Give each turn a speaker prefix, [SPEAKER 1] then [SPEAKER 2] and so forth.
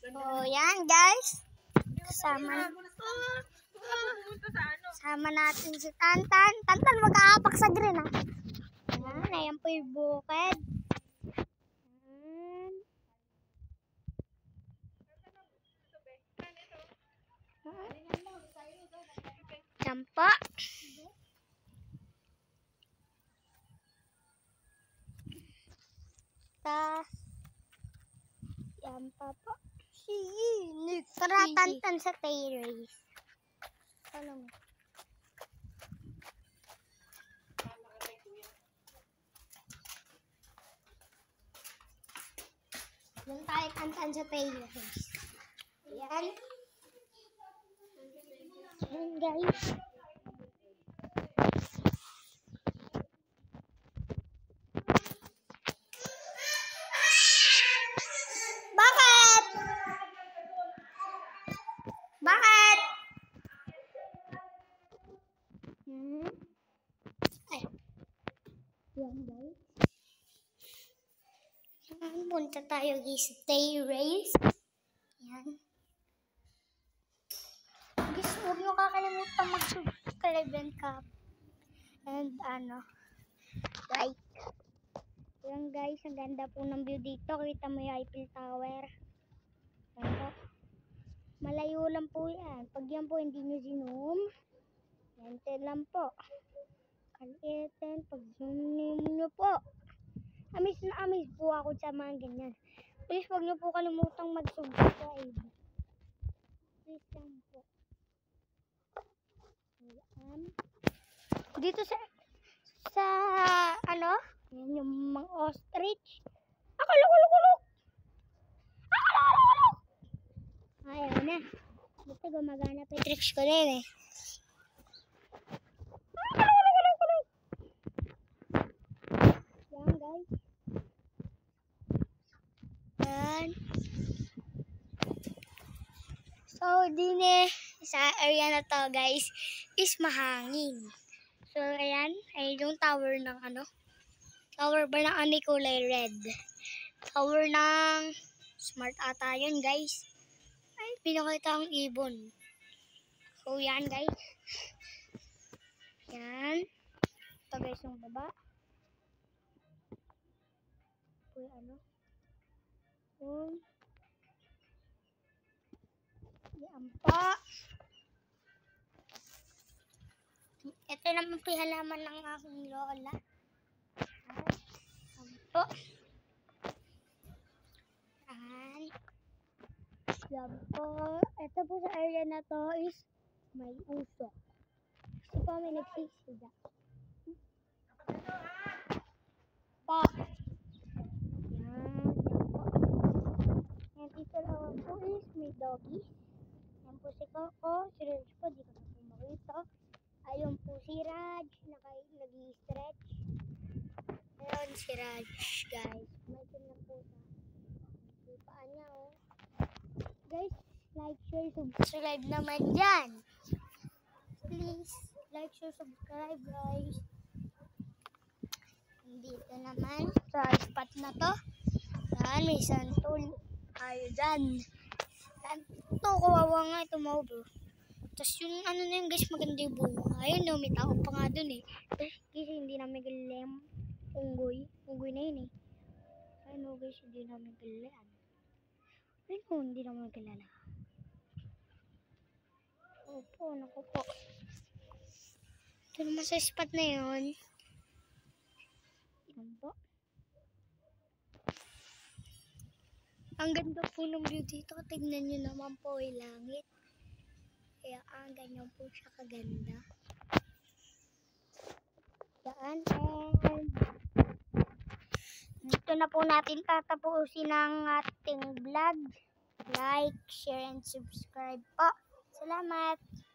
[SPEAKER 1] So, yan guys. Kasama natin si Tantan. Tantan, mag-aapak sa green ha. Yan, ayan po yung bukid. Yan po. Yan pa po. Tara, Tantan sa terrace. Ano mo? Doon tayo Tantan sa terrace. Ayan. Ayan guys. Bakit? Bakit? Ay. Yan guys. Punta tayo guys sa terrace. Yan. Guys, huwag nyo kakalimutan mag-subscribe and like. Yan guys, ang ganda po ng view dito. Kita mo yung Eiffel Tower. Yan po. Malayo lang po yan. Pag yan po hindi nyo zoom, yan lang po. Kalitin, pag zoom nyo po. Amis na amis po ako sa mga ganyan. Please huwag nyo po kalimutang mag-subscribe. Please lang po. Ayan. Dito sa yan yung mga ostrich. Akuluk! Ayaw na. Basta gumagana pa yung tricks ko din eh. Yan guys. Yan. So din sa area na to guys is mahangin. So ayan ay yung tower ng tower ba ng kulay red. Tower ng Smart ata yun guys. Ay, pinakita ang ibon. So yan guys. Yan. Ito guys yung baba. Ito yung yan pa. Ito naman po halaman ng aking lola. Yan po. Yan po. Ito po sa area na to is may usok. Kasi po may nagsisida. Po. Yan po. Yan dito lang po is may doggy. Yan po si Coco. Si Raj po, di ko na po makita. Ayun po si Raj. Nag-i-stretch. Ayun si Raj guys. May lang po sa paan niya oh. Guys, like, share, subscribe naman dyan. Please, like, share, subscribe guys. Dito naman, sa spot na to. Yan, may santol. Ayaw dyan. Yan, ito, kawawa nga ito mo bro. Tapos yung na yun guys, maganda yung bunga. Ayun no, may tao pa nga dun eh. Tapos guys, hindi namin galim. Unggoy na yun eh. Ayun no guys, hindi namin galim. Ayun, hindi naman kilala. Opo, naku po. Ito naman sa spot na yun. Yan po. Ang ganda po ng view dito. Tignan nyo naman po yung langit. Kaya ganyan po siya kaganda. Yan. And dito na po natin tatapusin ang ating vlog. Like, share, and subscribe po. Salamat!